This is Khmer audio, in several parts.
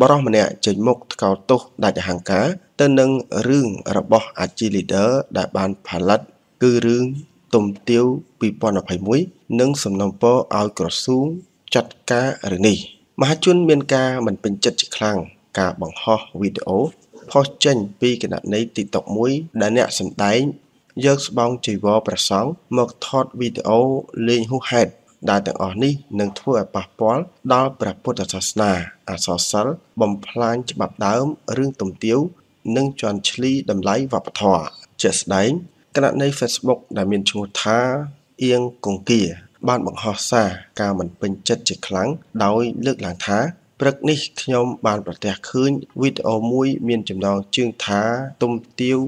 រោះម្នាក់ចេញមុខថ្កោលទោសដាច់អហង្ការទៅនឹងរឿងរបស់អាជី leader ដែលបានផលិតគឺរឿងទុំទាវ2021និងសំណូមពរឲ្យក្រសួងចាត់ការរឿងនេះមហាជនមានការមិនពេញចិត្តជាខ្លាំងការបង្ហោះវីដេអូផុសចេញពីគណនី TikTok មួយដែលអ្នកសម្ដែងយកស្បង់ចីវរព្រះសង្ឃមកថតវីដេអូលេងហួសហេតុដែលទាំងអស់នេះនឹងធ្វើឲ្យប៉ះពាល់ដល់ព្រះពុទ្ធសាសនាអក្សរសិល្ប៍បំផ្លាញច្បាប់ដើមរឿងទុំទាវនិងជន់ឈ្លីតម្លៃវប្បធម៌ជាក់ស្ដែងគណនី Facebook ដែលមានឈ្មោះថាអៀងគង្គាបានបង្ហោះសារការមិនពេញចិត្តជាខ្លាំងដោយលើកឡើងថាព្រឹកនេះខ្ញុំបានប្រទះឃើញវីដេអូមួយមានចំណងជើងថាទុំទាវ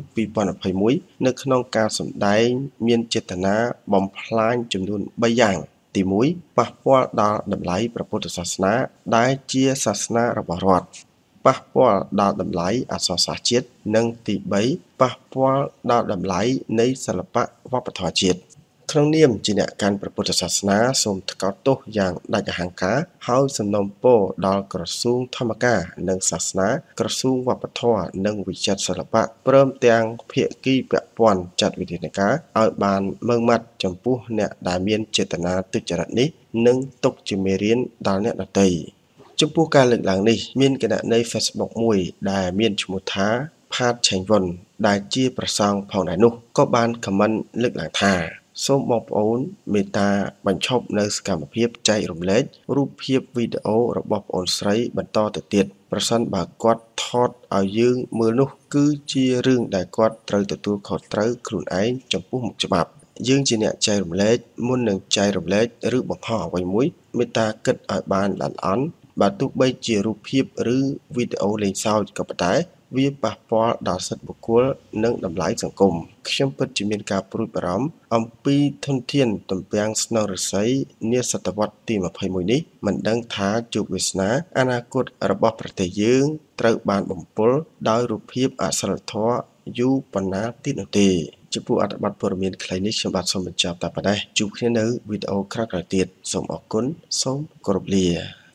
2021នៅក្នុងការសម្ដែងមានចេតនាបំផ្លាញចំនួន3យ៉ាងទី1ប៉ះពាល់ដល់តម្លៃព្រះពុទ្ធសាសនាដែលជាសាសនារបស់រដ្ឋប៉ះពាល់ដល់តម្លៃអក្សរសាស្ត្រជាតិនិងទី3ប៉ះពាល់ដល់តម្លៃនៃសិល្បៈវប្បធម៌ជាតិក្នុងនាមជាអ្នកកាន់ព្រះពុទ្ធសាសនាសូមថ្កោលទោសយ៉ាងដាច់អហង្ការហើយសំណូមពរដល់ក្រសួងធម្មការនិងសាសនាក្រសួងវប្បធម៌និងវិចិត្រសិល្បៈព្រមទាំងភាគីពាក់ព័ន្ធចាត់វិធានការឲ្យបានម៉ឺងម៉ាត់ចំពោះអ្នកដែលមានចេតនាទុច្ចរិតនេះនិងទុកជាមេរៀនដល់អ្នកដទៃចំពោះការលើកឡើងនេះមានគណនី Facebook មួយដែលមានឈ្មោះថាផាតឆេងវុនដែលជាប្រសង់ផងដែរនោះក៏បានខមមិនលើកឡើងថាសូមបងប្អូនមេត្តាបញ្ឈប់នៅសកម្មភាពចែករំលែករូបភាពវីដេអូរបស់ប្អូនស្រីបន្តទៅទៀតប្រសិនបើគាត់ថតឲ្យយើងមើលនោះគឺជារឿងដែលគាត់ត្រូវទទួលខុសត្រូវខ្លួនឯងចំពោះមុខច្បាប់យើងជាអ្នកចែករំលែកមុននឹងចែករំលែកឬបង្ហោះអ្វីមួយមេត្តាគិតឲ្យបានល្អិតល្អន់បើទោះបីជារូបភាពឬវីដេអូលេងសើចក៏ប៉ុន្តែវាប៉ះពាល់ដល់សិទ្ធិបុគ្គលនិងតម្លៃសង្គមខ្ញុំពិតជាមានការព្រួយបារម្ភអំពីធនធានទំពាំងស្នងរិស័យនាសតវត្សទី21នេះមិនដឹងថាជោគវាសនាអនាគតរបស់ប្រទេសយើងត្រូវបានបំពុលដោយរូបភាពអសិលធម៌យូរប៉ុណ្ណាទៀតនោះទេចំពោះអត្ថបទព័ត៌មានខ្លីនេះខ្ញុំបាទសូមបញ្ចប់តែប៉ុណ្ណេះជួបគ្នានៅវីដេអូក្រោយៗទៀតសូមអរគុណសូមគោរពលា